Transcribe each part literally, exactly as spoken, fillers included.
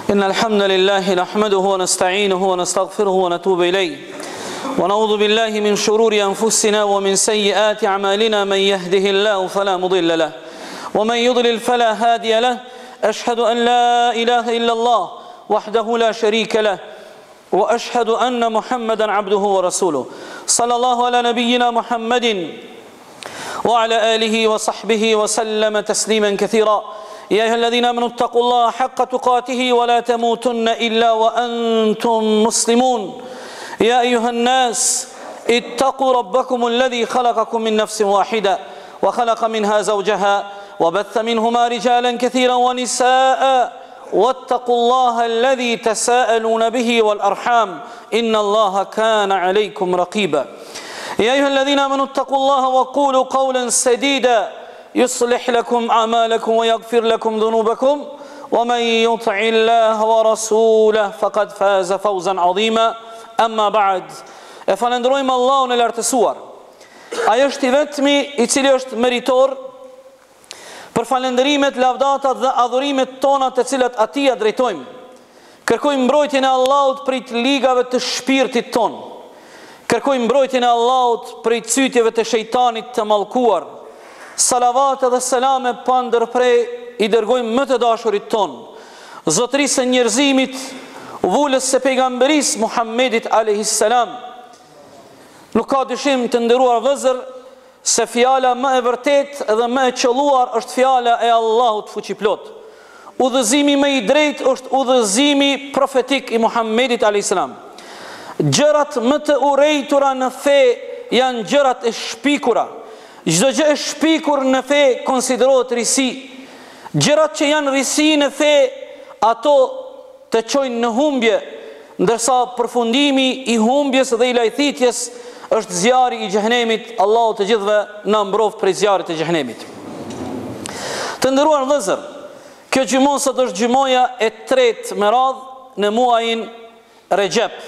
إن الحمد لله نحمده ونستعينه ونستغفره ونتوب إليه ونعوذ بالله من شرور أنفسنا ومن سيئات أعمالنا من يهده الله فلا مضل له ومن يضلل فلا هادي له أشهد أن لا إله إلا الله وحده لا شريك له وأشهد أن محمدا عبده ورسوله صلى الله على نبينا محمد وعلى آله وصحبه وسلم تسليما كثيرا يا أيها الذين آمنوا اتقوا الله حق تقاته ولا تموتن إلا وأنتم مسلمون يا أيها الناس اتقوا ربكم الذي خلقكم من نفس واحدة وخلق منها زوجها وبث منهما رجالا كثيرا ونساء واتقوا الله الذي تساءلون به والأرحام إن الله كان عليكم رقيبا يا أيها الذين آمنوا اتقوا الله وقولوا قولا سديدا يصلح لكم أعمالكم ويغفر لكم ذنوبكم ومن يطع الله ورسوله فقد فاز فوزا عظيما أما بعد فنندرojmë Allahun e lartësuar. Ai është i vetmi i cili është meritor për falënderimet, lavdatat dhe adhurimet tona të cilat atij ja drejtojmë. Kërkojmë mbrojtjen e Allahut prej të ligave të shpirtit ton. Kërkojmë mbrojtjen e Allahut prej cytjeve të shejtanit të mallkuar. Salavat dhe selame pa ndërprej i dërgojmë më të dashurit ton, zotërisë e njerëzimit, vullës së pejgamberisë Muhammedit alayhis salam. Nuk ka dyshim të nderuar vëllezër se fjala më e vërtetë dhe më e qelluar është fjala e Allahut fuqiplot. Udhëzimi më i drejtë është udhëzimi profetik i Muhammedit alayhis salam. Gjërat më të urrejtura në fe janë gjërat e shpikura. Çdo gjë e shpikur në fe konsiderohet risi. Gjërat që janë risi në fe, ato të çojnë në humbje, ndërsa përfundimi i humbjes dhe i lajthitjes është zjarri i xhehenemit. Allahu të gjithëve na mbroft prej zjarrit të xhehenemit. Të nderuar vëllezër, kjo gjymon sot është gjymoja e tretë me radhë në muajin Rexhep.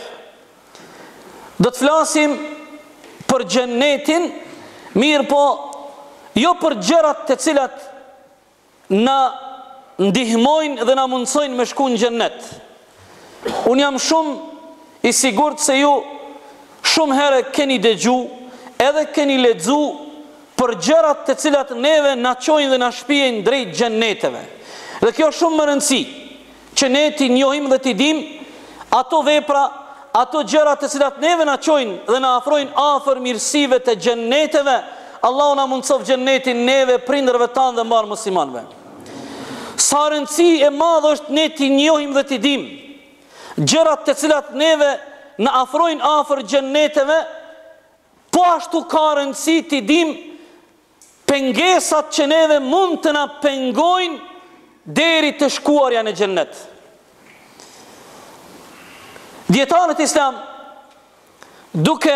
Do të flasim për xhenetin, mirë po, jo për gjërat të cilat na ndihmojnë dhe na mundsojnë me shku në xhennet. Unë jam shumë i sigurt se ju shumë herë keni dëgju, edhe keni lexu për gjërat të cilat neve na çojnë dhe na shpihen drejt xhenneteve. Dhe kjo është shumë më rëndësi, që ne ti njohim dhe ti dim ato vepra, ato gjërat të cilat neve na çojnë dhe na afrojnë afër mirësive të xhenneteve. Allahu na mundsof xhennetin neve, prindërve tanë dhe mbar muslimanëve. Sa rëndësi e madhe është ne ti njohim dhe ti dim gjërat të cilat neve na afrojnë afër xhenneteve, po ashtu ka rëndësi ti dim pengesat që neve mund të na pengojnë deri të shkuarja në xhennet. Dietarët islam, duke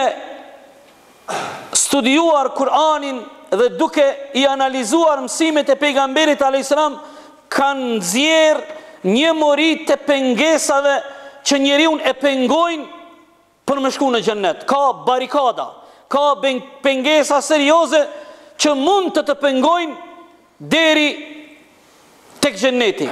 studiuar Kur'anin dhe duke i analizuar mësimet e pejgamberit alayhis salam, kanë nxjerrë një mori të pengesave që njeriu e pengojnë për me shku në xhennet. Ka barikada, ka pengesa serioze që mund të të pengojnë deri tek xhenneti.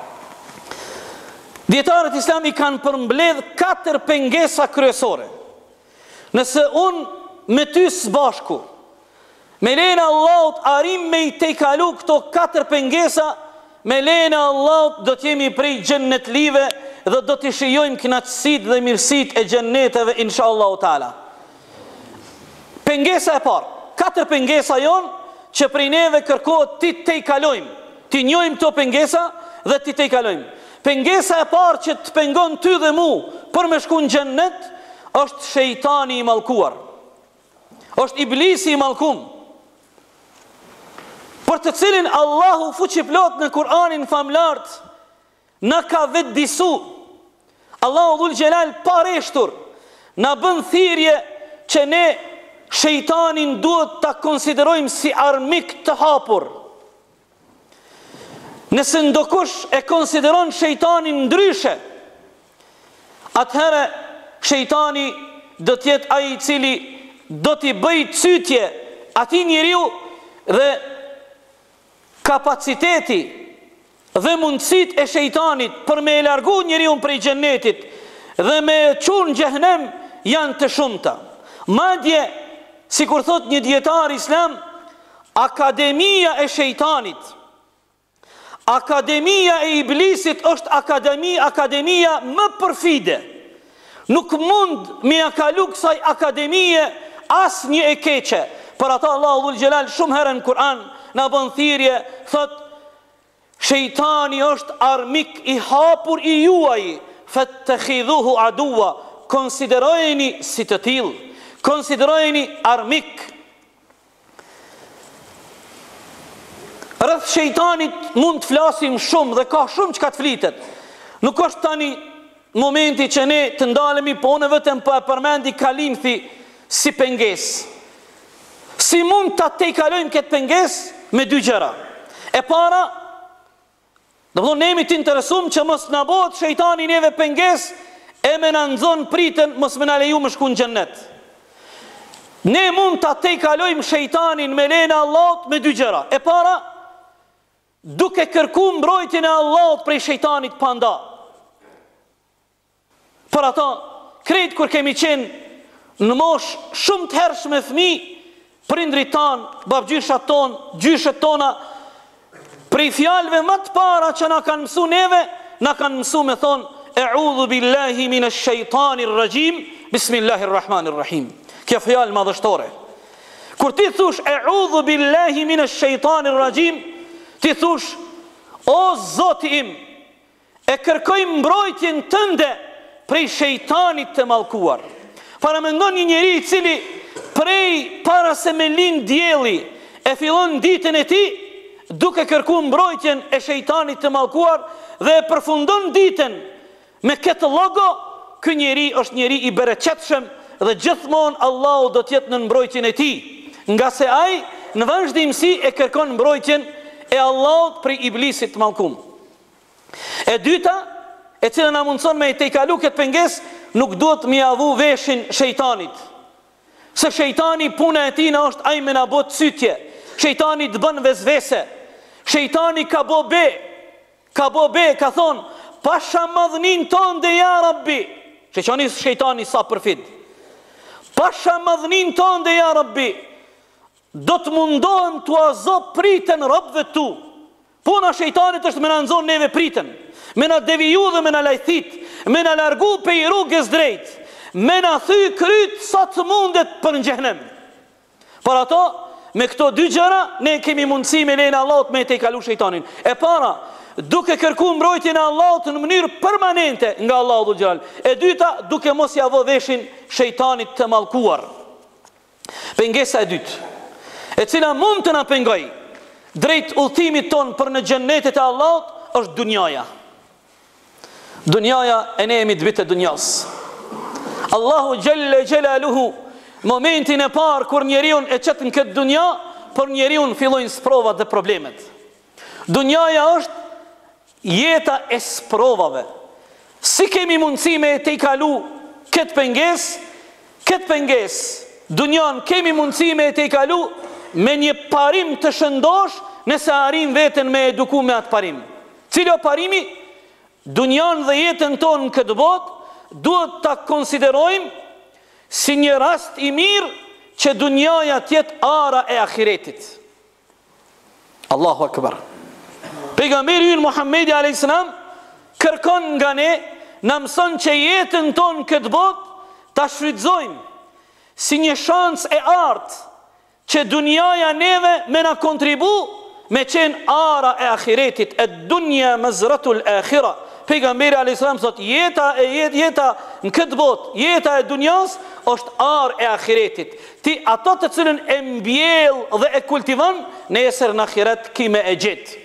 Dietarët islami kanë përmbledh katër pengesa kryesore. Nëse unë me ty së bashku, me lejnë Allahut arim me i tejkalu këto katër pengesa, me lejnë Allahut do t'jemi prej xhennetlive dhe do t'i shijojmë kënaqësitë dhe mirësitë e xhenneteve inshallah taala. Pengesa e parë, katër pengesa jonë që prej neve kërkohet ti tejkalojmë, ti njohim këto pengesa dhe ti tejkalojmë. Pengesa e parë që të pengon ty dhe mu për me shku në xhennet është shejtani i mallkuar. Është iblisi i mallkum. Për të cilin Allahu fuqiplot në Kur'anin famlart na ka vetëdisu. Allahu dhul xhelal pa reshtur na bën thirrje që ne shejtanin duhet ta konsiderojmë si armik të hapur. Nëse ndokush e konsideron shejtanin ndryshe, atëherë shejtani do t'jetë ai i cili do t'i bëj cytje atij njeriu dhe kapaciteti dhe mundësit e shejtanit për me e largu njeriun prej xhennetit dhe me e çuar në xhehenem janë të shumta. Madje, si kur thot një dietar islam, akademia e shejtanit, akademia e iblisit është akademi, akademia më përfide. Nuk mund me ja kalu kësaj akademie as një e keqe. Për ata Allahu dhul Gjelal shumë herë në Kur'an në bën thirrje, thot shejtani është armik i hapur i juaj, fattakhidhuhu aduwa, konsiderojeni si të tillë, konsiderojeni armik. Rreth shejtanit mund të flasim shumë dhe ka shumë që ka të flitet. Nuk është tani momenti që ne të ndalemi, po në vetëm po e përmendi kalimthi si pengesë. Si mund të te i kalojmë këtë pengesë me dy gjëra. E para, do të thonë ne jemi të interesuar që mos na bëhet shejtani neve pengesë e me na nxon pritën, mos më na leju më shku në xhennet. Ne mund të te i kalojmë shejtanin me lejen e Allahut me dy gjëra. E para, duke kërkuar mbrojtjen e Allahut prej shejtanit pa nda. Për ata, krejt kur kemi qenë në mosh shumë të hershme fëmijë, prindrit tanë, babgjyshat tonë, gjyshet tona, prej fjalëve më të para që na kanë mësu neve, na kanë mësu me thonë, e'udhu billahi minash shaitanir rajim, bismillahirrahmanirrahim. Kjo fjalë madhështore. Kur ti thush e'udhu billahi minash shaitanir rajim, ti thush, o Zoti im, e kërkoj mbrojtjen tënde prej shejtanit të mallkuar. Para mendon një njeri i cili prej para se me lind dielli e fillon ditën e tij duke kërkuar mbrojtjen e shejtanit të mallkuar dhe e përfundon ditën me këtë llogo, ky njeri është njeri i bereqetshëm dhe gjithmonë Allahu do të jetë në mbrojtjen e tij, nga se ai në vazhdimsi e kërkon mbrojtjen e Allahut prej iblisit të mallkuar. E dyta, e cila na mundson me të kalu këtë pengesë, nuk duhet mi avu veshin shejtanit. Se shejtani puna e tina është ai me na bot cytje. Shejtani të bën vezvese. Shejtani ka bo be, ka bo be, ka thonë, pasha madhnin ton dhe ja Rabbi. Shejtani, shejtani sa përfid. Pasha madhnin ton dhe ja Rabbi. Do të mundohem të azo pritën robëve tu. Puna shejtanit është me na nxon neve pritën, me na deviju dhe me na lajthit, me na largu pe i rrugës drejt, me na thy kryt sa të mundet për në xhehenem. Për ato, me këto dy gjëra, ne kemi mundësi me lejnë Allahut me te i kalu shejtanin. E para, duke kërku mbrojtjen e Allahut në mënyrë permanente nga Allahu dhul Gjelal. E dyta, duke mos ja vë veshin shejtanit të mallkuar. Pengesa e dytë, e cila mund të na pengoj drejt udhëtimit ton për në xhennetet e Allahut, është dunjaja. Dunjaja e ne jemi të bitë e dunjas. Allahu Gjelle Gjelaluhu, momentin e parë kur njeriun e qëtë në këtë dunja, për njeriun fillojnë sprovat dhe problemet. Dunjaja është jeta e sprovave. Si kemi mundësi me te i kalu këtë penges, këtë penges, dunjan kemi mundësi me te i kalu me një parim të shëndosh, nëse arim veten me eduku me atë parim. Cilo parimi? Dunjan dhe jetën tonë në këtë botë duhet ta konsiderojmë si një rast i mirë që dunjaja tjetë ara e ahiretit. Allahu Akbar. Pejgamberi ynë Muhammedi alayhis salam kërkon nga ne, na mëson që jetën tonë në këtë botë ta shfrytëzojmë si një shans e artë që dunjaja neve me na kontribu me qenë ara e ahiretit, e dunja mazratul akhira. Pejgamberi alayhis salam thot, jeta e jet, jeta në këtë botë, jeta e dunjas është arë e ahiretit. Ti ato të cilën e mbjell dhe e kultivon, nesër në ahiret kime e gjetë.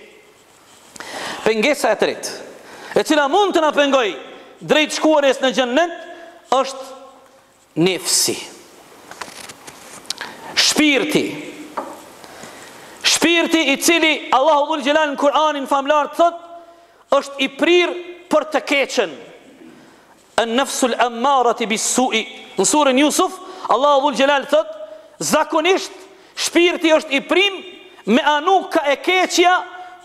Pengesa e tretë, e cila mund të na pengoj drejt shkuarjes në xhennet, është nefsi. Shpirti. Shpirti i cili Allahu dhul Gjelal në Kur'anin famlar të thot, është i prir për të keqen. An nafsul ammarati bis-su'i. Në surën Yusuf, Allahu dhul Gjelal thot, zakonisht shpirti është i prim me anu ka e keqja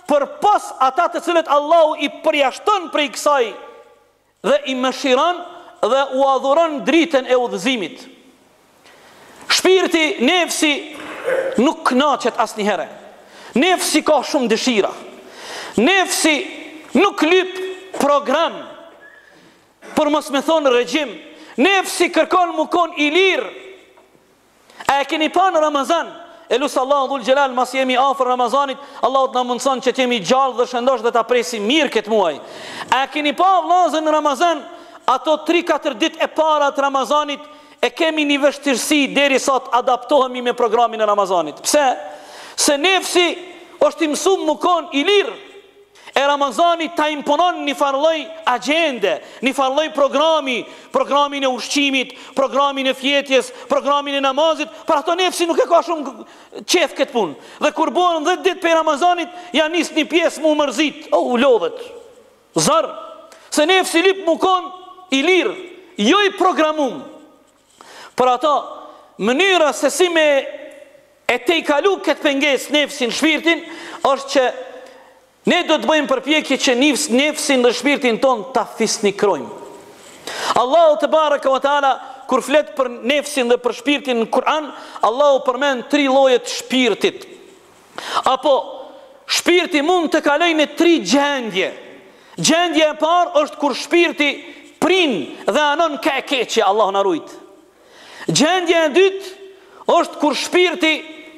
për pas ata të cilët Allahu i përjashton prej kësaj dhe i mëshiron dhe u adhuron dritën e udhëzimit. Shpirti, nefsi nuk kënaqet asnjëherë. Nefsi ka shumë dëshira. Nefsi nuk lyp program, për mos me thonë regjim. Nefsi kërkon mu kon i lirë. A e keni pa në Ramazan? E lusë Allah dhul gjelal, mas jemi afër Ramazanit, Allah të në mundëson që t'jemi gjallë dhe shëndosh dhe t'apresi mirë këtë muaj. A e keni pa vlazën në Ramazan, ato tri katër dit e para të Ramazanit, e kemi një vështirësi deri sa të adaptohemi me programin e Ramazanit. Pse? Se nefsi është i mësum më kon i lirë. E Ramazani ta imponon një farloj agende, një farloj programi, programin e ushqimit, programin e fjetjes, programin e namazit, për ato nefsi nuk e ka shumë qef këtë punë. Dhe kur bojnë dhe ditë për Ramazanit, janë nis një pjesë mu mërzit, o u lodhet, zarë, se nefsi lip mu kon i lirë, jo i programum. Për ato, mënyra se si me e te i kalu këtë penges nefsin, shpirtin, është që ne do të bëjmë përpjekje që nefsin dhe shpirtin ton ta fisnikrojmë. Allahu te baraka wa taala kur flet për nefsin dhe për shpirtin në Kur'an, Allahu përmend tri lloje të shpirtit. Apo shpirti mund të kalojë në tri gjendje. Gjendja e parë është kur shpirti prin dhe anon ka e keqe, Allahu na rujt. Gjendja e dytë është kur shpirti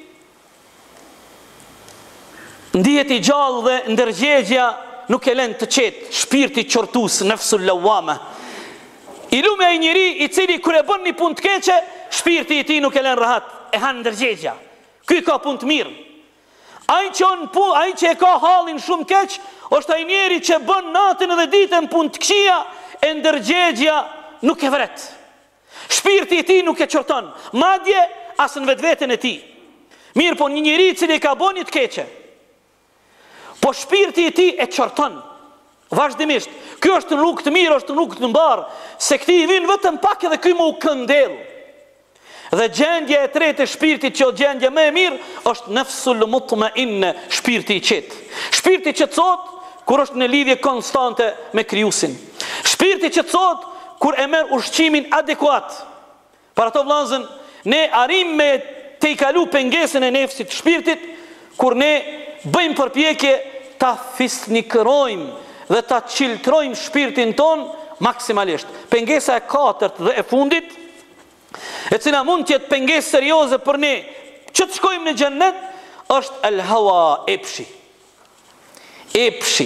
ndihet i gjallë dhe ndërgjegja nuk e lën të qetë, shpirti qortus, nefsul lawama. I lume ai njeri i cili kur e bën një punë të keqe, shpirti i tij nuk e lën rahat, e han ndërgjegja. Ky ka punë të mirë. Ai që on pu, ai që e ka hallin shumë keq, është ai njeri që bën natën edhe ditën punë të këqija, e ndërgjegja nuk e vret. Shpirti i tij nuk e qorton, madje as në vetveten e tij. Mirë, po një njeri i cili ka bën një të keqe, po shpirti i tij e qorton vazhdimisht. Ky është në rrugë të mirë, është në rrugë të mbarë, se këti i vin vetëm pak edhe ky më u këndell. Dhe gjendja e tretë e shpirtit, që gjendja më e mirë, është nafsul mutma'inne, shpirti i qetë. Shpirti që thot kur është në lidhje konstante me krijuesin. Shpirti që thot kur e merr ushqimin adekuat. Për ato vllazën, ne arrim me te i kalu pengesën e nefsit të shpirtit, kur ne bëjmë përpjekje ta fisnikrojmë dhe ta qiltrojmë shpirtin ton maksimalisht. Pengesa e katërt dhe e fundit, e cila mund të jetë pengesë serioze për ne që të shkojmë në xhennet, është el hawa, epshi. Epshi.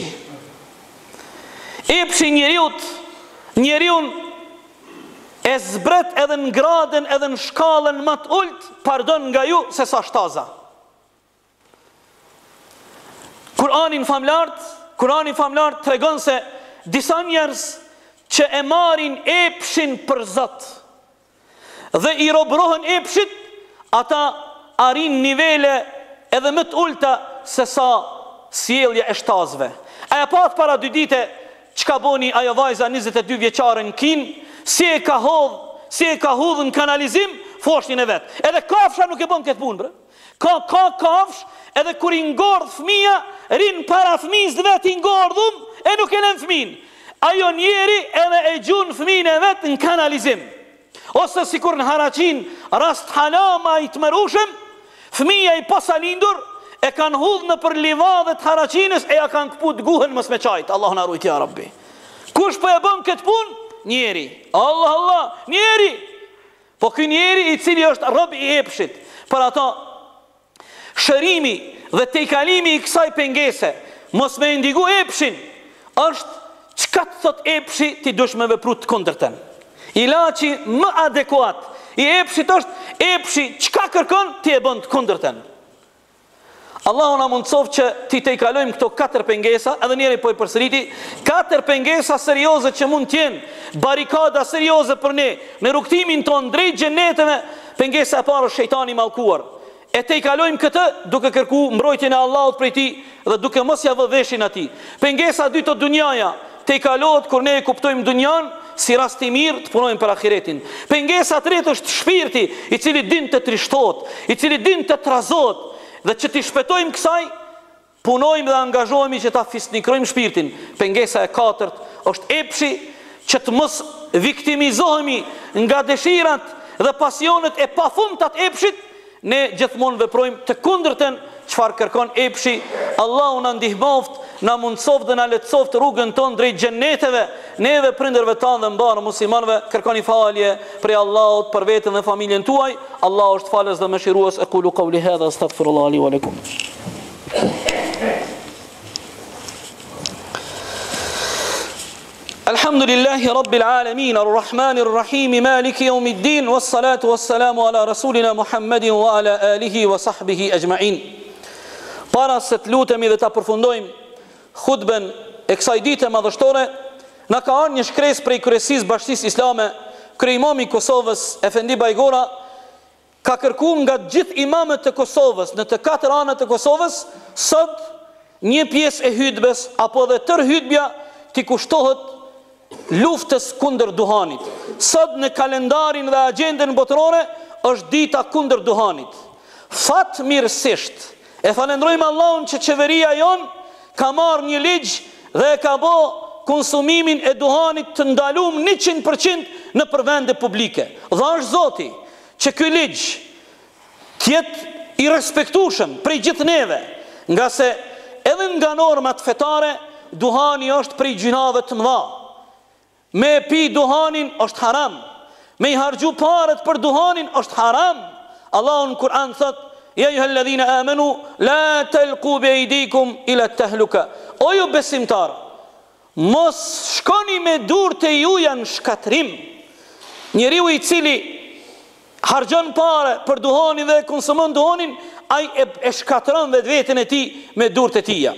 Epshi njeriut, njeriun e zbret edhe në gradën edhe në shkallën më të ulët, pardon nga ju, se sa shtaza. Kur'anin famlart, Kur'ani famlart tregon se disa njerëz që e marrin epshin për Zot dhe i robrohen epshit, ata arrin nivele edhe më të ulta se sa sjellja e shtazve. A e pat para dy dite çka boni ajo vajza njëzet e dy vjeçare në Kin, si e ka hodh, si e ka hudh në kanalizim foshin e vet. Edhe kafsha nuk e bën këtë punë, bre. Ka ka kafsh, edhe kur i ngordh fëmia, rin para fëmijës vet i ngordhum, e nuk e lën fëmin. Ajo njeri edhe e gjun fëmin e vet në kanalizim. Ose sikur në Haraqin, rast halama i të mërushëm, fëmia i posa lindur, e kanë hudh në për livadhet Haraqinës, e ja kanë këput guhen mës me qajtë. Allah në rujtë, ja Rabbi. Kush po e bën këtë punë? Njeri. Allah, Allah, njeri. Po ky njeri i cili është rob i epshit. Për ato, shërimi dhe te i kalimi i kësaj pengese, mos me indigu epshin, është çka të thot epshi, ti dush me vepru të kundërten. Ilaçi më adekuat i epshit është epshi, çka kërkon, ti e bën të kundërten. Allahu na mundsof që ti te i kalojmë këto katër pengesa, edhe njeri po i përsëriti, katër pengesa serioze që mund t'jenë, barikada serioze për ne, në rrugtimin ton drejt xheneteve. Pengesa e parë është shejtani i mallkuar. E te i kalojmë këtë duke kërku mbrojtjen e Allahut prej tij dhe duke mos ja vë veshin atij. Pengesa e dytë të dunjaja, te i kalohet kur ne e kuptojmë dunjan si rast i mirë të punojmë për ahiretin. Pengesa e tretë është shpirti, i cili din të trishtohet, i cili din të trazohet, dhe që t'i shpëtojmë kësaj, punojmë dhe angazhohemi që ta fisnikrojmë shpirtin. Pengesa e katërt është epshi, që të mos viktimizohemi nga dëshirat dhe pasionet e pafundta të epshit. Ne gjithmonë veprojmë të kundërtën çfarë kërkon epshi. Allahu na ndihmoft, na mundsoft dhe na lehtësoft rrugën tonë drejt xheneteve, neve prindërve tanë dhe mbarë muslimanëve. Kërkoni falje prej Allahut për veten dhe familjen tuaj. Allahu është falës dhe mëshirues. Aqulu qawli hadha astaghfirullah li wa lakum. Alhamdulillahi Rabbil Alamin, Ar-Rahmanir Rahim, Maliki Yawmiddin, wassalatu wassalamu ala rasulina Muhammedin wa ala alihi wa sahbihi ajma'in. Para se të lutemi dhe ta përfundojmë khutben e kësaj dite madhështore, na ka ardhur një shkresë prej Kryesisë Bashkisë Islame. Kryeimami i Kosovës, Efendi Bajgora, ka kërkuar nga të gjithë imamët të Kosovës në të katër anët të Kosovës, sot një pjesë e hutbes apo edhe tër hutbja t'i kushtohet luftës kundër duhanit. Sot në kalendarin dhe agjendën botërore është dita kundër duhanit. Fat mirësisht e falendrojmë Allahun që qeveria jon ka marrë një ligj dhe ka bë konsumimin e duhanit të ndaluar njëqind përqind në përvende publike. Dhe është Zoti që ky ligj të jetë i respektueshëm prej gjithë neve, nga se edhe nga normat fetare duhani është prej gjinave të mëdha. Me pi duhanin është haram. Me i harxhu parët për duhanin është haram. Allahu në Kur'an thot: "Ya ayyuhalladhina amanu la talqu bi aydikum ila at-tahluka." O ju besimtar, mos shkoni me durët e juaja në shkatrim. Njeriu i cili harxhon parë për duhanin dhe konsumon duhanin, ai e, e shkatron vetveten e tij me durët e tija.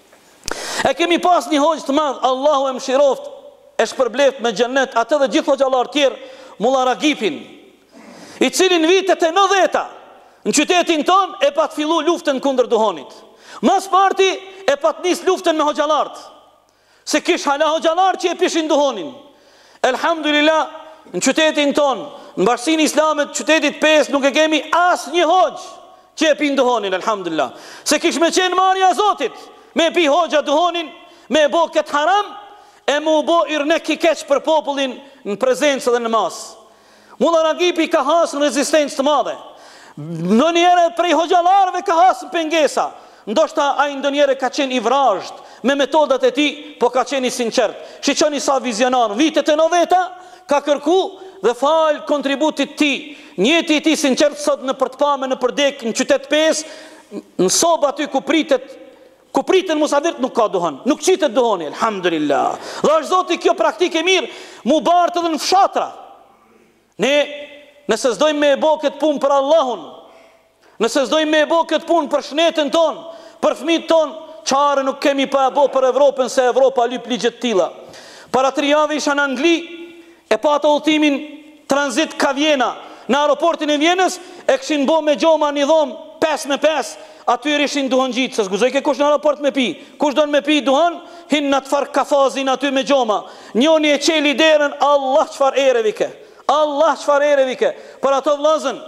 E kemi pas një hoxh të madh, Allahu e mëshiroft, e shpërbleft me xhennet atë dhe gjithë hoxhallar tjerë, Mulla Ragipin, i cili në vitet e nëdheta në qytetin ton e pat fillu luftën kundër duhanit. Mas parti e pat nis luftën me hoxhallart, se kish hala hoxhallar që e pishin duhanin. Elhamdulillah, në qytetin ton, në Bashkinë Islame të qytetit pesë, nuk e kemi as një hoxh që e pin duhanin, elhamdulillah. Se kish me qenë marrja e Zotit, me pi hoxha duhanin, me e bo këtë haram, e mu bo irnek i keq për popullin në prezencë dhe në mas. Mulla Ragipi ka hasë në rezistencë të madhe. Në njëre prej hoxhallarëve ka hasë në pengesa. Ndoshta a i ndë njëre ka qenë i vrajsht me metodat e ti, po ka qenë i sinqert. Shiqoni sa vizionar. Vitet e nëdheta ka kërku dhe falë kontributit ti. Njëti ti sinqert sot në përtpame, në përdek, në qytet pesë, në soba ty ku pritet Ku pritën musafirt nuk ka duhan, nuk qitet duhani, elhamdulillah. Dhe është Zoti kjo praktike mirë, mu bartë edhe në fshatra. Ne, nëse s'dojmë me e bo këtë punë për Allahun, nëse s'dojmë me e bo këtë punë për shnetën tonë, për fëmijët tonë, qare nuk kemi pa e bo për Evropën, se Evropa lyp ligjet tila. Para tri javë isha në Angli, e pata udhëtimin tranzit ka Vjena. Në aeroportin e Vjenës, e këshin bo me gjoma një dhomë, pesë me pesë, aty rishin duhan gjitë, se s'guzoj ke kush në aeroport me pi. Kush do në me pi duhan, hin në të farë kafazin aty me gjoma. Njoni e qeli derën, Allah qfar ere vike. Allah qfar ere vike. Për ato vlazën,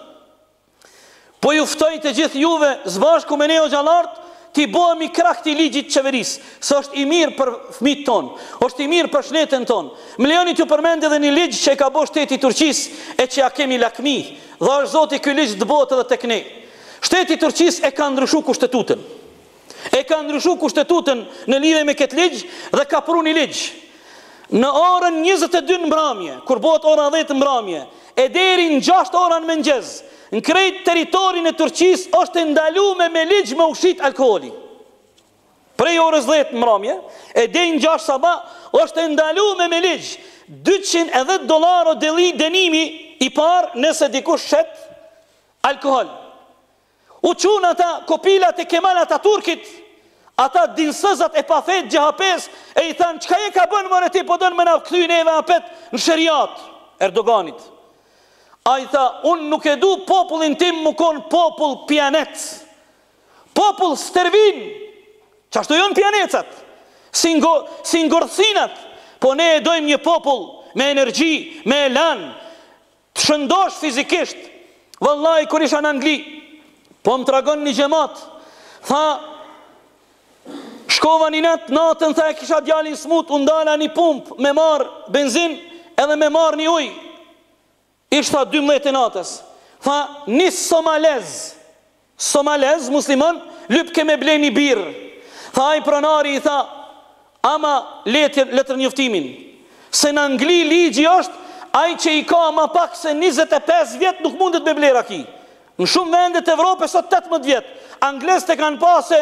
po juftoj të gjithë juve, zbashku me ne o gjallartë, ti bohemi krah këtij ligjit qeverisë, se është i mirë për fëmijët tonë, është i mirë për shnetën tonë. Më lejoni t'ju përmend edhe një ligj që e ka bërë shteti i Turqisë e që ja kemi lakmi, dhe është Zoti ky ligj të bëhet edhe tek ne. Shteti i Turqisë e ka ndryshuar kushtetutën. E ka ndryshuar kushtetutën në lidhje me këtë ligj dhe ka pru një ligj. Në orën njëzet e dy në mbrëmje, kur bëhet ora dhjetë në mbrëmje, e deri në gjashtë ora në mëngjes, në krejt teritorin e Turqisë është ndaluar me ligj me ushit alkooli. Prej orës dhjetë në mbrëmje, e deri në gjashtë sabah është ndaluar me ligj dyqind e dhjetë dollar deli dënimi i parë nëse dikush shet alkool. U qunë ata kopilat e Kemal Ataturkit, ata dinsëzat e pafet gjahapes, e i thanë, qka je ka bënë mërë ti, po dënë me na këthy neve apet në shëriat, Erdoganit. A i tha, unë nuk e du popullin tim më konë popull pjanec, popull stervin, qashtu jonë pjanecat, si ngorësinat, po ne e dojmë një popull me energji, me elan, të shëndosh fizikisht. Vëllaj, kur isha në Angli, po më tragon një gjemat, tha, Shkova një natë, natën tha e kisha djalin smut, u ndala një pump me marr benzin edhe me marr një ujë. Ishta dymbëdhjetë e natës. Tha, një somalez, somalez, musliman, lyp ke me ble një birë. Tha, ai pronari i tha, ama letër, letër njoftimin. Se në Angli ligji është, ai që i ka ma pak se njëzet e pesë vjetë nuk mundet me ble raki. Në shumë vendet e Evropës sot tetëmbëdhjetë vjetë. Anglesët e kanë pasë,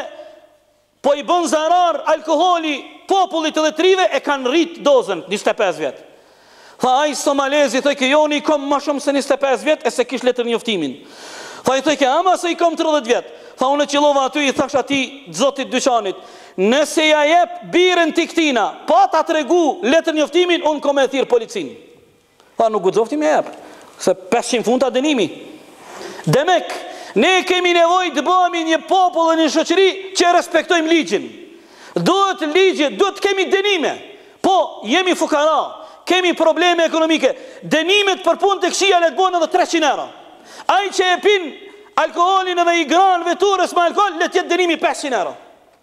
po i bën zarar alkoholi popullit edhe trive e kanë rrit dozën njëzet e pesë vjetë. Tha ai somalezi, thoj ke joni i kom ma shumë se njëzet e pesë vjetë e se kish letër njoftimin. Tha i thoj ke ama se i kom tridhjetë vjetë. Tha unë qilova aty i thash ati zotit dyqanit, nëse ja jep birën t'i këtina, pa ta të regu letër njoftimin, unë kom e thirë policin. Tha nuk gudzofti me jep, se pesëqind funta dënimi. Demek, ne kemi nevoj të bëhemi një popull dhe një shoqëri që respektojmë ligjin. Duhet ligjit, duhet kemi dënime. Po, jemi fukara, kemi probleme ekonomike. Dënimet për punë të këshia le të bënë edhe treqind euro. Ai që e pin alkoholin edhe i gran veturës me alkohol, le tjetë dënimi pesëqind euro.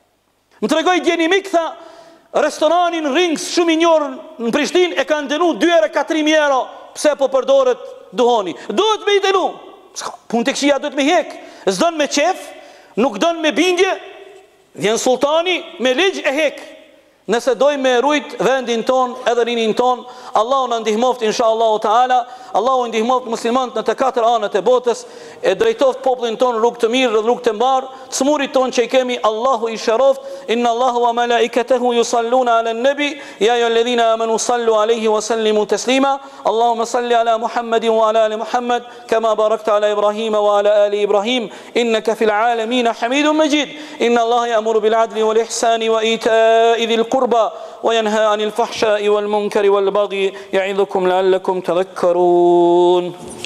Më tregoj djeni mik, tha, restoranin Rings shumë i njërë në Prishtinë e kanë dënu dy e katër mijë euro pse po përdoret duhoni. Duhet me i dënu. Punë të këshia duhet me hek. S'don me qef, nuk don me bindje, vjen sultani me ligj e hek. Nëse doj me rujt vendin ton edhe rinin ton, Allahu na ndihmoft inshallah taala, Allahu ndihmoft muslimanët në të katër anët e botës, e drejtoft popullin ton rrugë të mirë dhe rrugë të mbar, smurit ton që i kemi Allahu i shëroft, inna Allahu wa malaikatahu yusalluna ala nabi, ya ayyuhalladhina amanu sallu alayhi wa sallimu taslima, Allahumma salli ala Muhammadin wa ala ali Muhammad, kama barakta ala Ibrahim wa ala ali Ibrahim, innaka fil alamin Hamidun Majid. Inna Allaha ya'muru bil adli wal ihsani wa ita'i dhil القربى وينهى عن الفحشاء والمنكر والبغي يعظكم لعلكم تذكرون